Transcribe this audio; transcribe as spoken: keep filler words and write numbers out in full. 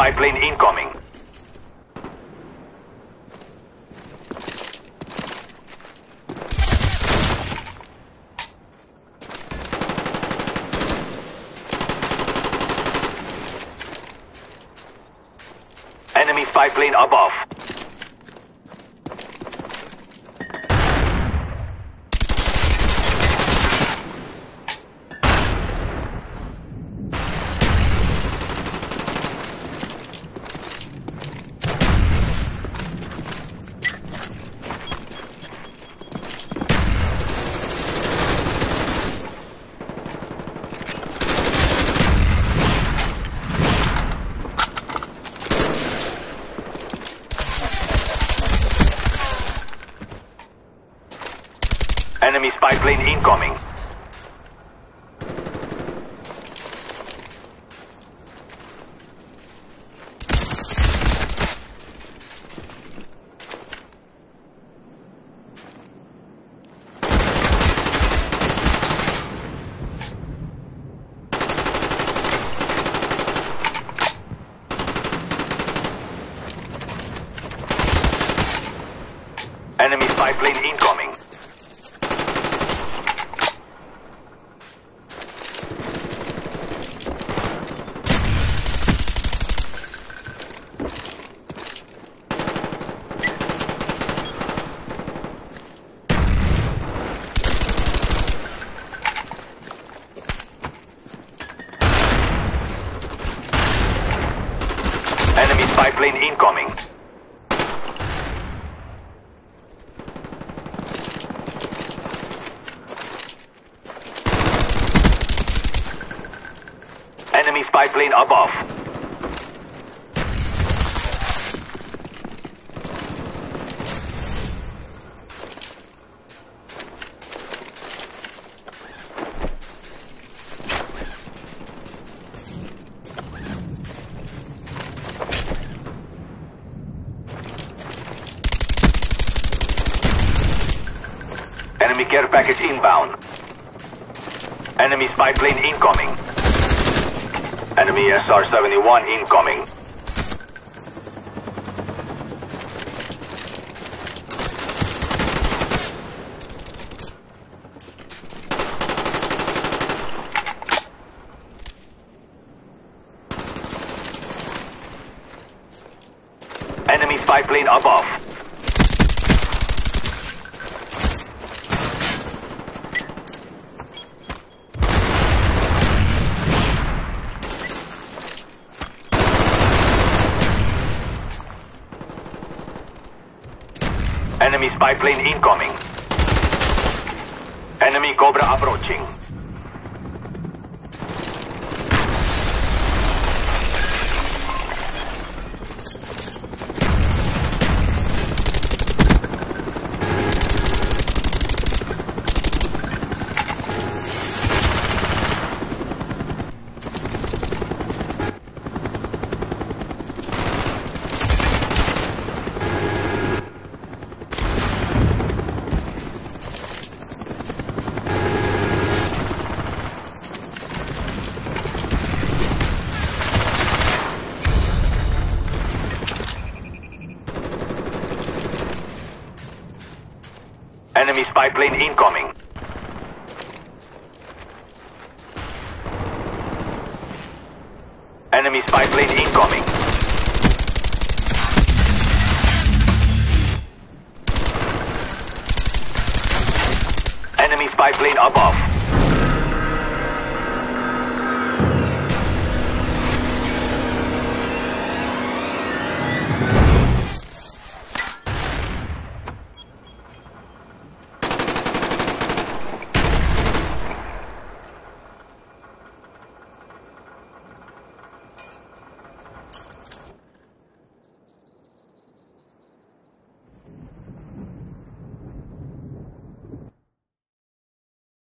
spy plane incoming. Enemy spy plane above. Enemy spy plane incoming. Enemy spy plane incoming. Enemy spy plane incoming. Enemy spy plane above. Enemy care package inbound. Enemy spy plane incoming. Enemy S R seventy-one incoming. Enemy spy plane above. Enemy spy plane incoming. Enemy Cobra approaching. Enemy spy plane incoming. Enemy spy plane incoming. Enemy spy plane above.